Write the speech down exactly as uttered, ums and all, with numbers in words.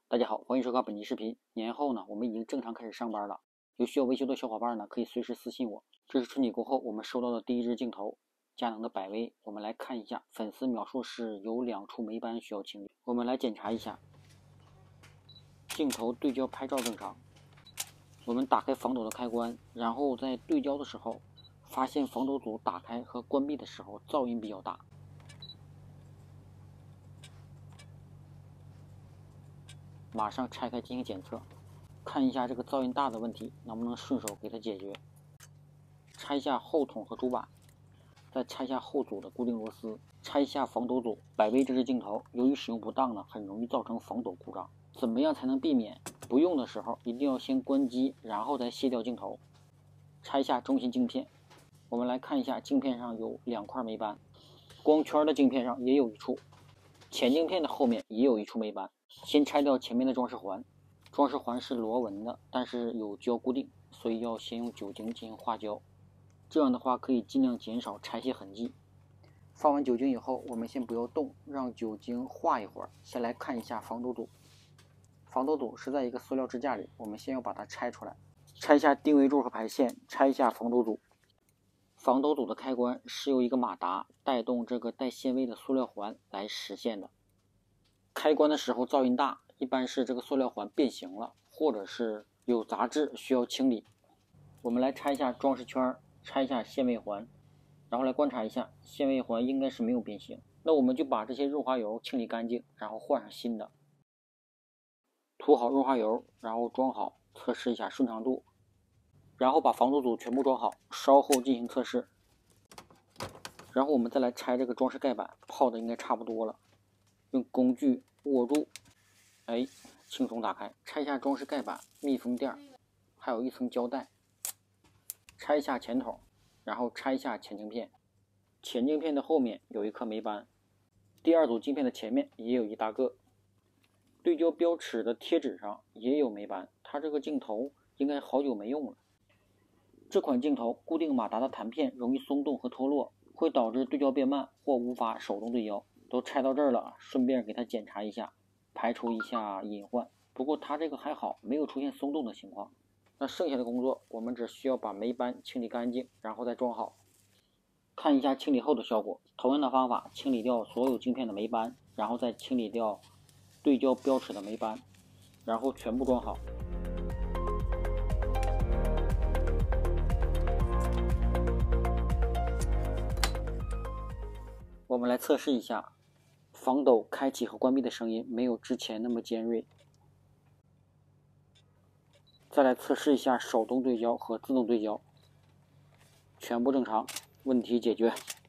大家好，欢迎收看本期视频。年后呢，我们已经正常开始上班了。有需要维修的小伙伴呢，可以随时私信我。这是春节过后我们收到的第一支镜头，佳能的百威。我们来看一下，粉丝描述是有两处霉斑需要清理。我们来检查一下，镜头对焦拍照正常。我们打开防抖的开关，然后在对焦的时候，发现防抖组打开和关闭的时候噪音比较大。马上拆开进行检测，看一下这个噪音大的问题能不能顺手给它解决。拆下后筒和主板，再拆下后组的固定螺丝，拆下防抖组。百威这支镜头由于使用不当呢，很容易造成防抖故障。怎么样才能避免？不用的时候一定要先关机，然后再卸掉镜头。拆下中心镜片，我们来看一下镜片上有两块霉斑，光圈的镜片上也有一处，前镜片的后面也有一处霉斑。先拆掉前面的装饰环，装饰环是螺纹的，但是有胶固定，所以要先用酒精进行化胶，这样的话可以尽量减少拆卸痕迹。放完酒精以后，我们先不要动，让酒精化一会儿。先来看一下防抖组，防抖组是在一个塑料支架里，我们先要把它拆出来，拆下定位柱和排线，拆下防抖组。防抖组的开关是由一个马达带动这个带限位的塑料环来实现的。开关的时候噪音大，一般是这个塑料环变形了，或者是有杂质需要清理。我们来拆一下装饰圈，拆一下限位环，然后来观察一下，限位环应该是没有变形。那我们就把这些润滑油清理干净，然后换上新的。涂好润滑油，然后装好，测试一下顺畅度，然后把防抖组全部装好，稍后进行测试。然后我们再来拆这个装饰盖板，泡的应该差不多了。用工具握住，哎，轻松打开。拆下装饰盖板、密封垫，还有一层胶带。拆下前筒，然后拆下前镜片。前镜片的后面有一颗霉斑，第二组镜片的前面也有一大个。对焦标尺的贴纸上也有霉斑，它这个镜头应该好久没用了。这款镜头固定马达的弹片容易松动和脱落，会导致对焦变慢或无法手动对焦。都拆到这儿了，顺便给它检查一下，排除一下隐患。不过它这个还好，没有出现松动的情况。那剩下的工作我们只需要把霉斑清理干净，然后再装好。看一下清理后的效果。同样的方法清理掉所有镜片的霉斑，然后再清理掉对焦标尺的霉斑，然后全部装好。我们来测试一下，防抖开启和关闭的声音没有之前那么尖锐。再来测试一下手动对焦和自动对焦，全部正常，问题解决。